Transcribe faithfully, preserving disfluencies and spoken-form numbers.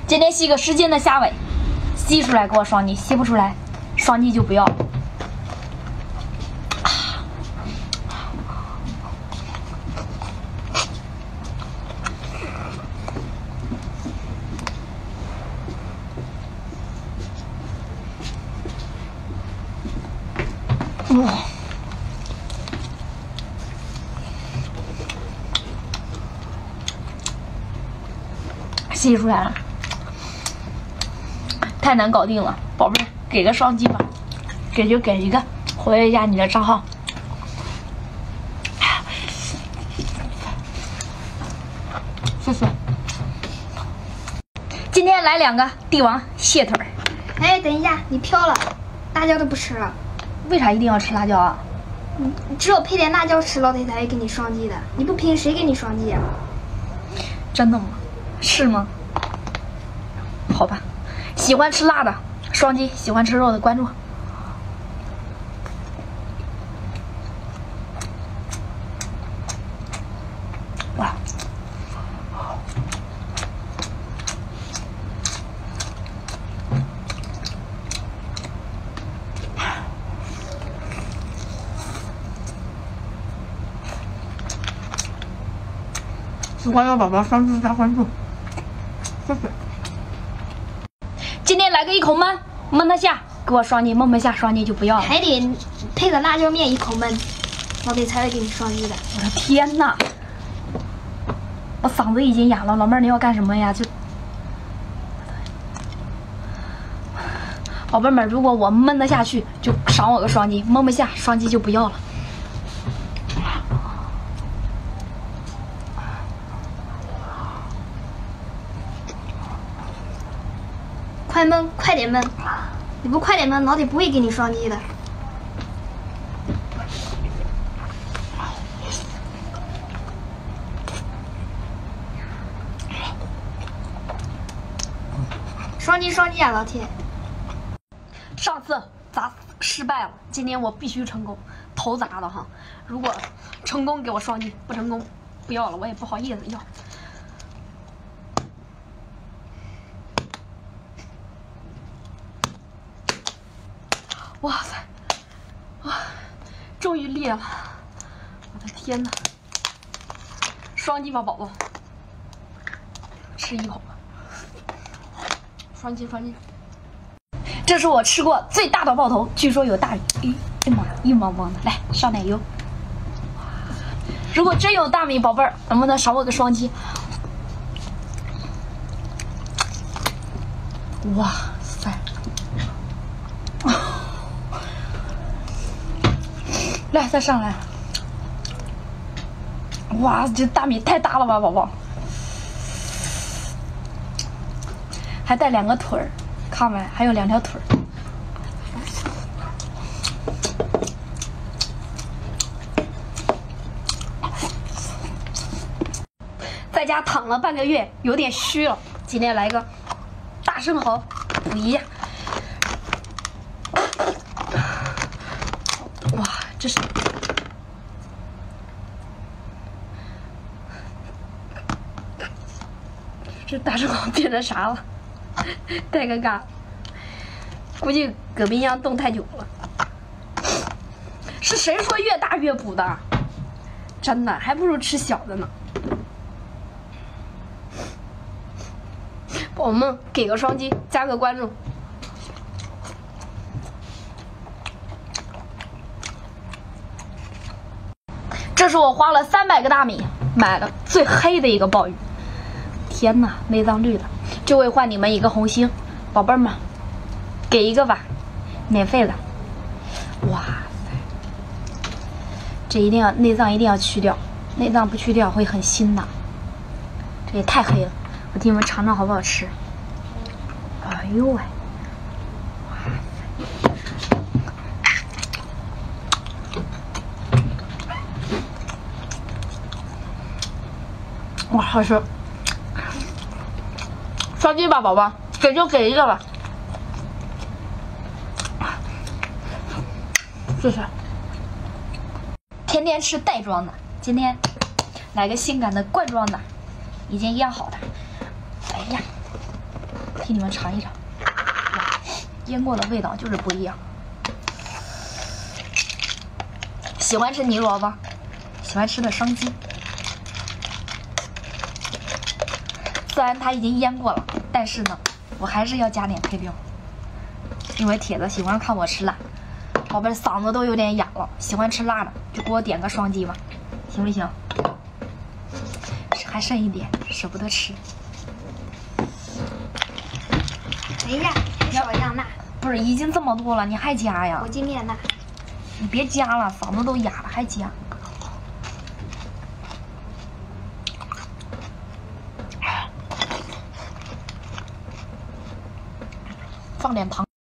今天吸个十斤的虾尾，吸出来给我双击，吸不出来，双击就不要。哇！吸出来了，太难搞定了，宝贝儿，给个双击吧，给就给一个，活跃一下你的账号。谢谢。今天来两个帝王蟹腿儿。 哎，等一下，你飘了，辣椒都不吃了。 为啥一定要吃辣椒啊？ 你只有配点辣椒吃，老铁才会给你双击的。你不拼，谁给你双击啊？ 真的吗？是吗？好吧，喜欢吃辣的双击，喜欢吃肉的关注。哇！喜欢的宝宝双击加关注，谢谢。今天来个一口闷，闷它下，给我双击，闷不下双击就不要了。 还得配个辣椒面一口闷，老铁才会给你双击的。 我的天哪！我嗓子已经哑了，老妹儿你要干什么呀？就宝贝们，如果我闷得下去，就赏我个双击；闷不下，双击就不要了。 快焖，快点焖！你不快点焖，老铁不会给你双击的。双击双击啊，老铁！上次砸失败了，今天我必须成功，头砸的哈。如果成功给我双击，不成功不要了，我也不好意思要。哇塞！哇，终于裂了！我的天哪！双击吧，宝宝，吃一口吧。双击，双击。这是我吃过最大的爆头，据说有大米。咦，哎妈，硬邦邦的，来上奶油。如果真有大米，宝贝儿，能不能赏我个双击？哇塞！来，再上来！哇，这大米太大了吧，宝宝！还带两个腿儿，看没？还有两条腿儿。在家躺了半个月，有点虚了。今天来个大生蚝补一下。哇，这是这大生蚝变成啥了？太尴尬，估计搁冰箱冻太久了。是谁说越大越补的？真的，还不如吃小的呢。宝宝们，给个双击，加个关注。这是我花了三百个大米买的最黑的一个鲍鱼。天哪，内脏绿的，就会换你们一个红心，宝贝儿们，给一个吧，免费的。哇塞，这一定要内脏一定要去掉，内脏不去掉会很腥的。这也太黑了，我替你们尝尝好不好吃。哎呦喂！哇，好吃！双击吧，宝宝，给就给一个吧。谢谢。天天吃袋装的，今天来个性感的罐装的，已经腌好的。哎呀， 替你们尝一尝，哇，腌过的味道就是不一样。喜欢吃泥萝卜，喜欢吃的双击。虽然它已经腌过了，但是呢，我还是要加点配料，因为铁子喜欢看我吃辣。宝贝，嗓子都有点哑了，喜欢吃辣的就给我点个双击吧，行不行？还剩一点，舍不得吃。 等一下，少一样辣。 不是，已经这么多了，你还加呀？ 我今面辣。 你别加了，嗓子都哑了还加。放点糖。